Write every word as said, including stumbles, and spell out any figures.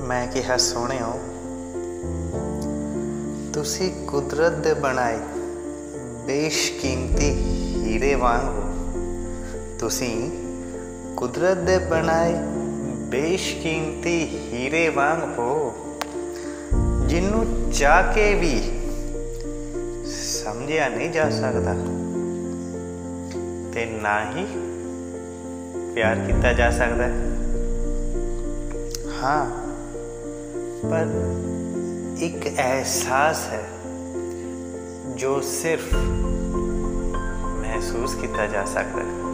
मैं किहा सोहणिओ, तुसी कुदरत दे बनाए बेशकीमती हीरे वांग हो। तुसी कुदरत दे बनाए बेशकीमती हीरे वांग हो, जिन्नू चाह के भी समझिया नहीं जा सकता ते ना ही प्यार किया जा सकता है। हाँ, पर एक एहसास है जो सिर्फ महसूस किया जा सकता है।